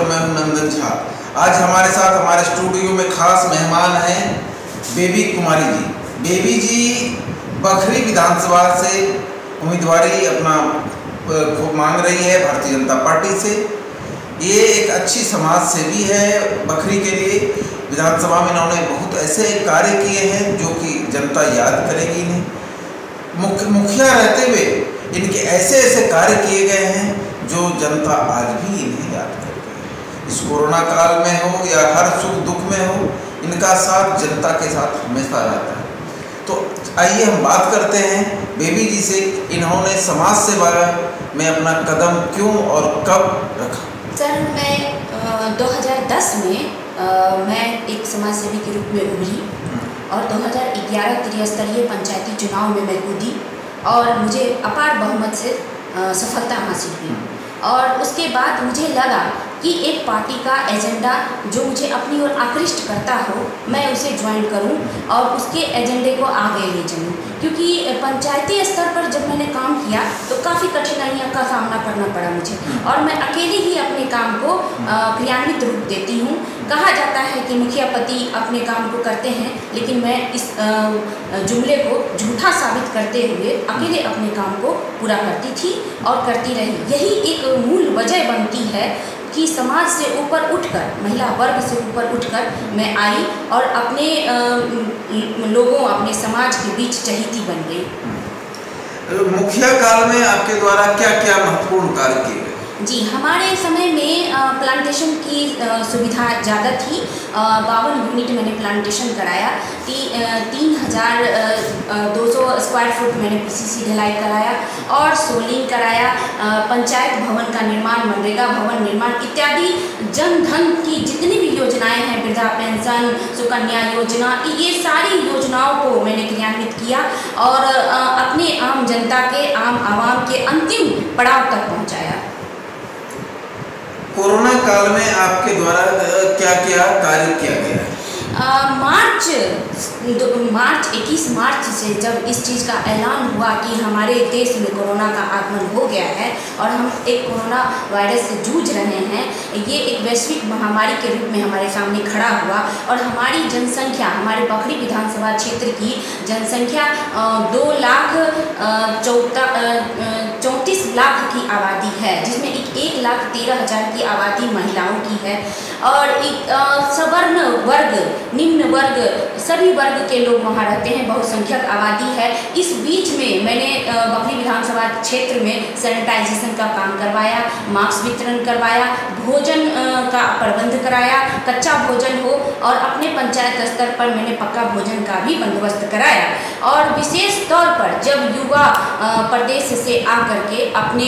मैं हूं नंदन झा। आज हमारे साथ हमारे स्टूडियो में खास मेहमान हैं बेबी कुमारी जी। बेबी जी बखरी विधानसभा से उम्मीदवारी अपना मांग रही है भारतीय जनता पार्टी से। ये एक अच्छी समाज सेवी है। बखरी के लिए विधानसभा में इन्होंने बहुत ऐसे कार्य किए हैं जो कि जनता याद करेगी इन्हें। मुखिया रहते हुए इनके ऐसे ऐसे कार्य किए गए हैं जो जनता आज भी इन्हें याद करती है। इस कोरोना काल में हो या हर सुख दुख में हो, इनका साथ जनता के साथ हमेशा रहता है। तो आइए हम बात करते हैं बेबी जी से, इन्होंने समाज सेवा में अपना कदम क्यों और कब रखा। सर, मैं 2010 में मैं एक समाज सेवी के रूप में उभरी और 2011 त्रिस्तरीय पंचायती चुनाव में मैं कूदी और मुझे अपार बहुमत से सफलता हासिल हुई। और उसके बाद मुझे लगा कि एक पार्टी का एजेंडा जो मुझे अपनी ओर आकृष्ट करता हो, मैं उसे ज्वाइन करूं और उसके एजेंडे को आगे ले जाऊं। क्योंकि पंचायती स्तर पर जब मैंने काम किया तो काफ़ी कठिनाइयों का सामना करना पड़ा मुझे, और मैं अकेले ही अपने काम को क्रियान्वित रूप देती हूं। कहा जाता है कि मुखियापति अपने काम को करते हैं, लेकिन मैं इस जुमले को झूठा साबित करते हुए अकेले अपने काम को पूरा करती थी और करती रही। यही एक मूल वजह बनती है कि समाज से ऊपर उठकर, महिला वर्ग से ऊपर उठकर मैं आई और अपने लोगों, अपने समाज के बीच चहेती बन गई। मुखिया काल में आपके द्वारा क्या क्या महत्वपूर्ण कार्य किए गए? जी, हमारे समय में प्लांटेशन की सुविधा ज़्यादा थी। 52 यूनिट मैंने प्लांटेशन कराया। 3200 स्क्वायर फुट मैंने पीसीसी ढलाई कराया और सोलिंग कराया। पंचायत भवन का निर्माण, मनरेगा भवन निर्माण इत्यादि जन धन की जितनी भी योजनाएं हैं, वृद्धा पेंशन, सुकन्या योजना, ये सारी योजनाओं को मैंने क्रियान्वित किया और अपने आम जनता के, आम आवाम के अंतिम पड़ाव तक पहुँचाया। कोरोना काल में आपके द्वारा क्या क्या कार्य किया गया? मार्च 21 मार्च से जब इस चीज़ का ऐलान हुआ कि हमारे देश में कोरोना का आगमन हो गया है और हम एक कोरोना वायरस से जूझ रहे हैं, ये एक वैश्विक महामारी के रूप में हमारे सामने खड़ा हुआ और हमारी जनसंख्या, हमारे बखरी विधानसभा क्षेत्र की जनसंख्या 2,34 लाख की आबादी है, जिसमें 1,13,000 की आबादी महिलाओं की है और सवर्ण वर्ग, निम्न वर्ग, सभी वर्ग के लोग वहाँ रहते हैं, बहुसंख्यक आबादी है। इस बीच में मैंने बखरी विधानसभा क्षेत्र में सैनिटाइजेशन का काम करवाया, मास्क वितरण करवाया, भोजन का प्रबंध कराया, कच्चा भोजन हो, और अपने पंचायत स्तर पर मैंने पक्का भोजन का भी बंदोबस्त कराया। और विशेष तौर पर जब युवा प्रदेश से आकर के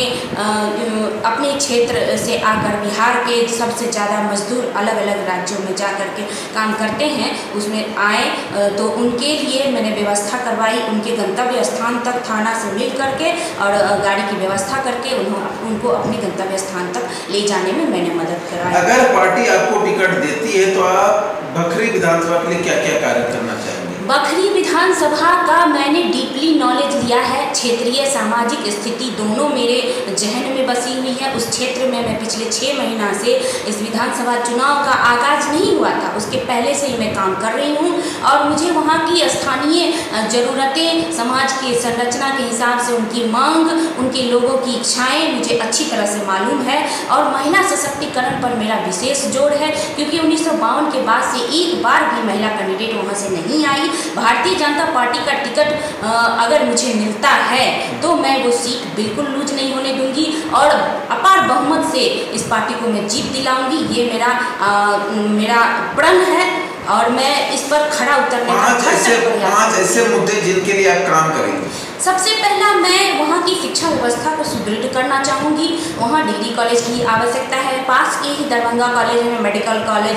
अपने क्षेत्र से आकर बिहार के सबसे ज़्यादा मजदूर अलग अलग राज्यों में जा कर के काम करते हैं, उसमें आए तो उनके लिए मैंने व्यवस्था करवाई। उनके गंतव्य स्थान तक थाना से मिल करके और गाड़ी की व्यवस्था करके उनको अपने गंतव्य स्थान तक ले जाने में मैंने मदद कराई। अगर पार्टी आपको टिकट देती है तो आप बखरी विधानसभा के लिए क्या क्या कार्य करना चाहेंगे? बखरी विधानसभा का मैंने डीपली नॉलेज लिया है। क्षेत्रीय सामाजिक स्थिति दोनों मेरे जहन में बसी हुई है। उस क्षेत्र में मैं पिछले 6 महीना से, इस विधानसभा चुनाव का आगाज नहीं हुआ था उसके पहले से ही मैं काम कर रही हूँ और मुझे वहाँ की स्थानीय ज़रूरतें, समाज की संरचना के हिसाब से उनकी मांग, उनके लोगों की इच्छाएं मुझे अच्छी तरह से मालूम है। और महिला सशक्तिकरण पर मेरा विशेष जोर है, क्योंकि 1952 के बाद से एक बार भी महिला कैंडिडेट वहाँ से नहीं आई। भारतीय जनता पार्टी का टिकट अगर मुझे मिलता है तो मैं वो सीट बिल्कुल लूज नहीं होने दूंगी और अपार बहुमत से इस पार्टी को मैं जीत दिलाऊंगी। ये मेरा प्रण है और मैं इस पर खड़ा उतरने का 5 ऐसे मुद्दे जिनके लिए आप काम करेंगे। सबसे पहला, मैं वहाँ की शिक्षा व्यवस्था को सुदृढ़ करना चाहूँगी। वहाँ डिग्री कॉलेज की आवश्यकता है। पास के ही दरभंगा कॉलेज में मेडिकल कॉलेज,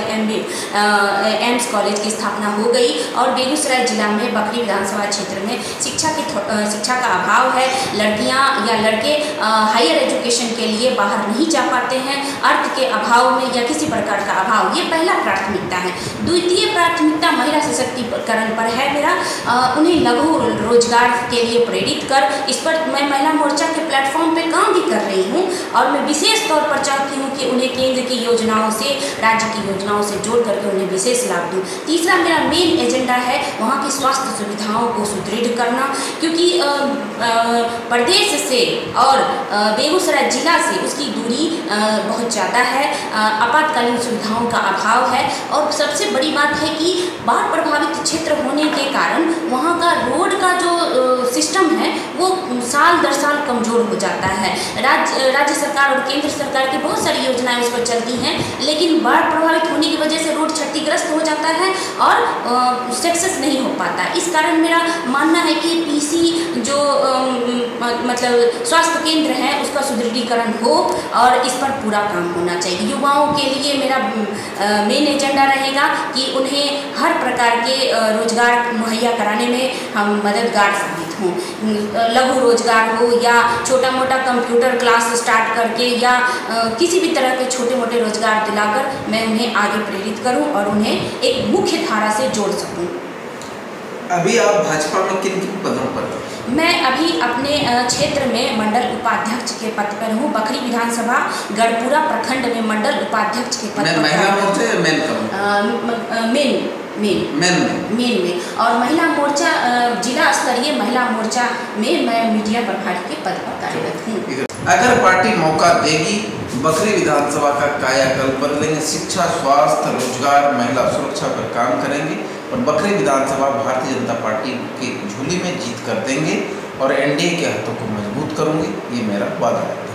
एम्स कॉलेज की स्थापना हो गई और बेगूसराय जिला में बखरी विधानसभा क्षेत्र में शिक्षा का अभाव है। लड़कियाँ या लड़के हायर एजुकेशन के लिए बाहर नहीं जा पाते हैं, अर्थ के अभाव में या किसी प्रकार का अभाव। ये पहला प्राथमिकता है। द्वितीय प्राथमिकता महिला सशक्तिकरण पर है मेरा। उन्हें लघु रोजगार के लिए प्रेरित कर इस पर मैं महिला मोर्चा के प्लेटफॉर्म पे काम भी कर रही हूँ और मैं विशेष तौर पर चाहती हूँ कि उन्हें केंद्र की योजनाओं से, राज्य की योजनाओं से जोड़ करके उन्हें विशेष लाभ दूँ। तीसरा मेरा मेन एजेंडा है वहाँ की स्वास्थ्य सुविधाओं को सुदृढ़ करना, क्योंकि प्रदेश से और बेगूसराय जिला से उसकी दूरी बहुत ज़्यादा है, आपातकालीन सुविधाओं का अभाव है और सबसे बड़ी बात है कि बाढ़ प्रभावित क्षेत्र होने के कारण वहाँ का रोड का जो सिस्टम है वो साल दर साल कमज़ोर हो जाता है। राज्य सरकार और केंद्र सरकार की बहुत सारी योजनाएं उस पर चलती हैं, लेकिन बाढ़ प्रभावित होने की वजह से रोड क्षतिग्रस्त हो जाता है और सक्सेस नहीं हो पाता। इस कारण मेरा मानना है कि पीसी जो मतलब स्वास्थ्य केंद्र है उसका सुदृढ़ीकरण हो और इस पर पूरा काम होना चाहिए। युवाओं के लिए मेरा मेन एजेंडा रहेगा कि उन्हें हर प्रकार के रोजगार मुहैया कराने में हम मददगार साबित हों, लघु रोजगार हो या छोटा मोटा कंप्यूटर क्लास स्टार्ट करके या किसी भी तरह के छोटे मोटे रोजगार दिलाकर मैं उन्हें आगे प्रेरित करूं और उन्हें एक मुख्य धारा से जोड़ सकूं। अभी आप भाजपा में किन किन पदों पर? मैं अभी अपने क्षेत्र में मंडल उपाध्यक्ष के पद पर हूँ। बखरी विधानसभा गढ़पुरा प्रखंड में मंडल उपाध्यक्ष के पद पर। महिला मोर्चा या मेन में और महिला मोर्चा जिला स्तरीय महिला मोर्चा में मैं मीडिया प्रभारी के पद पर कार्यरत हूँ। अगर पार्टी मौका देगी बखरी विधानसभा का कायाकल्प कर लेंगे, शिक्षा, स्वास्थ्य, रोजगार, महिला सुरक्षा पर काम करेंगे और बखरी विधानसभा भारतीय जनता पार्टी की झोली में जीत कर देंगे और एनडीए के हाथों को मजबूत करूंगी, ये मेरा वादा है।